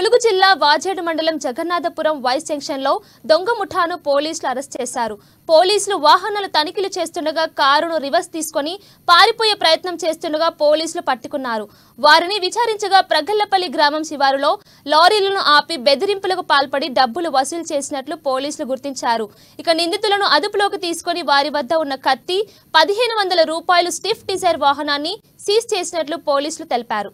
ములుగు జిల్లా వాజేడు మండలం Jagannathapuram vice junction లో దొంగ ముఠాను పోలీసులు అరెస్ట్ చేశారు. పోలీసులు వాహనాలు తనిఖీలు చేస్తుండగా కారును రివర్స్ తీసుకొని పారిపోయే ప్రయత్నం చేస్తుండగా పోలీసులు పట్టుకున్నారు. వారిని విచారించగా ప్రగల్లపల్లి గ్రామం శివారులో లారీలను ఆపి బెదిరింపులకు పాల్పడి డబ్బులు వసూలు చేసినట్లు పోలీసులు గుర్తించారు. ఇక నిందితులను అదుపులోకి తీసుకొని వారి వద్ద ఉన్న కత్తి, 1500 రూపాయలు స్విఫ్ట్ డిజైర్ వాహనాన్ని సీజ్ చేసినట్లు పోలీసులు తెలిపారు.